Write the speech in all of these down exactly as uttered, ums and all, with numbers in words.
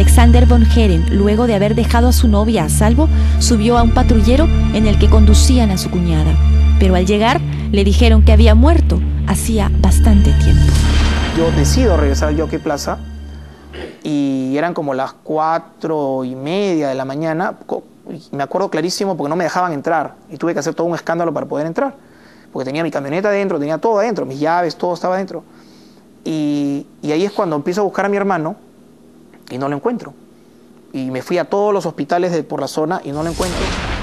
Alexander von Heeren, luego de haber dejado a su novia a salvo, subió a un patrullero en el que conducían a su cuñada. Pero al llegar, le dijeron que había muerto hacía bastante tiempo. Yo decido regresar al Jockey Plaza y eran como las cuatro y media de la mañana. Me acuerdo clarísimo porque no me dejaban entrar y tuve que hacer todo un escándalo para poder entrar. Porque tenía mi camioneta adentro, tenía todo adentro, mis llaves, todo estaba adentro. Y, y ahí es cuando empiezo a buscar a mi hermano y no lo encuentro. Y me fui a todos los hospitales de por la zona y no lo encuentro.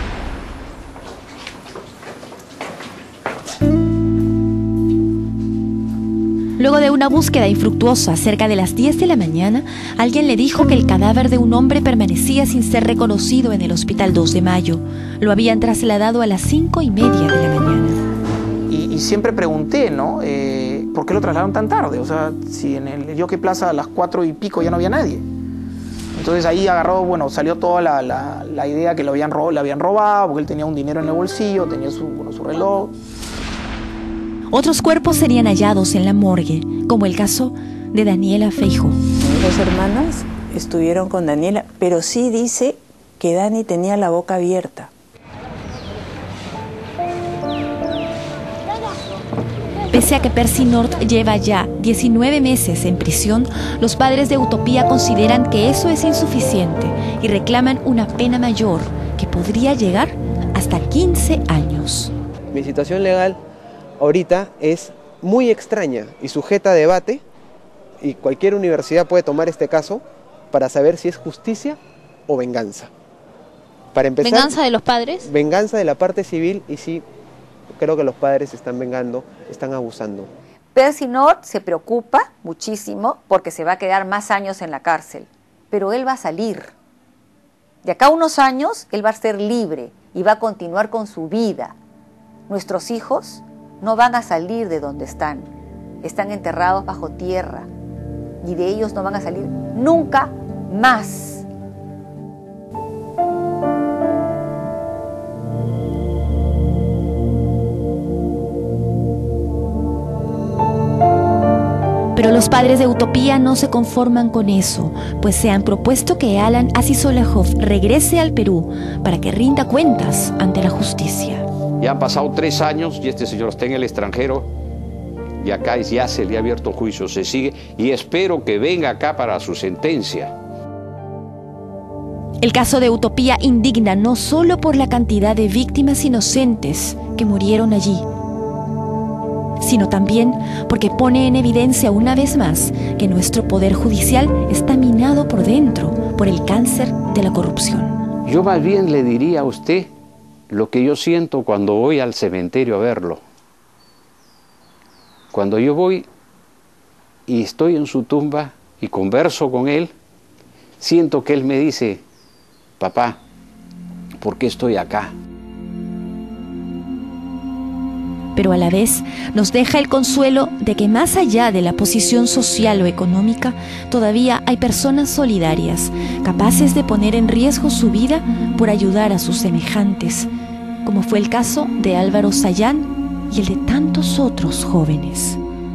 Luego de una búsqueda infructuosa cerca de las diez de la mañana, alguien le dijo que el cadáver de un hombre permanecía sin ser reconocido en el Hospital dos de Mayo. Lo habían trasladado a las cinco y media de la mañana. Y, y siempre pregunté, ¿no? Eh, ¿por qué lo trasladaron tan tarde? O sea, si en el Jockey Plaza a las cuatro y pico ya no había nadie. Entonces ahí agarró, bueno, salió toda la, la, la idea que lo habían, ro le habían robado, porque él tenía un dinero en el bolsillo, tenía su, bueno, su reloj. Otros cuerpos serían hallados en la morgue, como el caso de Daniela Feijó. Dos hermanas estuvieron con Daniela, pero sí dice que Dani tenía la boca abierta. Pese a que Percy North lleva ya diecinueve meses en prisión, los padres de Utopía consideran que eso es insuficiente y reclaman una pena mayor que podría llegar hasta quince años. Mi situación legal ahorita es muy extraña y sujeta a debate, y cualquier universidad puede tomar este caso para saber si es justicia o venganza. Para empezar, ¿venganza de los padres? Venganza de la parte civil, y sí, creo que los padres están vengando, están abusando. Percy North se preocupa muchísimo porque se va a quedar más años en la cárcel, pero él va a salir. De acá a unos años, él va a ser libre y va a continuar con su vida. Nuestros hijos no van a salir de donde están, están enterrados bajo tierra y de ellos no van a salir nunca más. Pero los padres de Utopía no se conforman con eso, pues se han propuesto que Alan Asisolajov regrese al Perú para que rinda cuentas ante la justicia. Ya han pasado tres años y este señor está en el extranjero y acá ya se le ha abierto el juicio, se sigue y espero que venga acá para su sentencia. El caso de Utopía indigna no solo por la cantidad de víctimas inocentes que murieron allí, sino también porque pone en evidencia una vez más que nuestro poder judicial está minado por dentro por el cáncer de la corrupción. Yo más bien le diría a usted lo que yo siento cuando voy al cementerio a verlo. Cuando yo voy y estoy en su tumba y converso con él, siento que él me dice, papá, ¿por qué estoy acá? Pero a la vez nos deja el consuelo de que más allá de la posición social o económica, todavía hay personas solidarias, capaces de poner en riesgo su vida por ayudar a sus semejantes, como fue el caso de Álvaro Sayán y el de tantos otros jóvenes.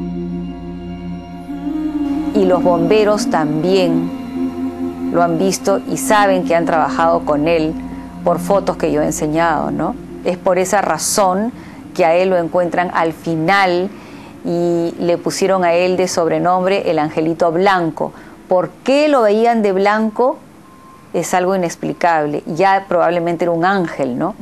Y los bomberos también lo han visto y saben que han trabajado con él por fotos que yo he enseñado, ¿no? Es por esa razón que a él lo encuentran al final y le pusieron a él de sobrenombre el Angelito Blanco. ¿Por qué lo veían de blanco? Es algo inexplicable. Ya probablemente era un ángel, ¿no?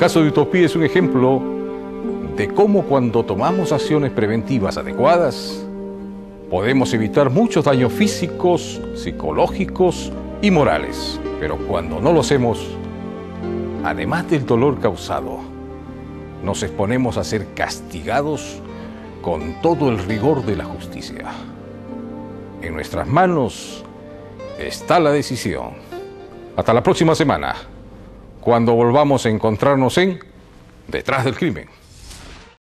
caso de Utopía es un ejemplo de cómo cuando tomamos acciones preventivas adecuadas, podemos evitar muchos daños físicos, psicológicos y morales. Pero cuando no lo hacemos, además del dolor causado, nos exponemos a ser castigados con todo el rigor de la justicia. En nuestras manos está la decisión. Hasta la próxima semana, cuando volvamos a encontrarnos en Detrás del Crimen.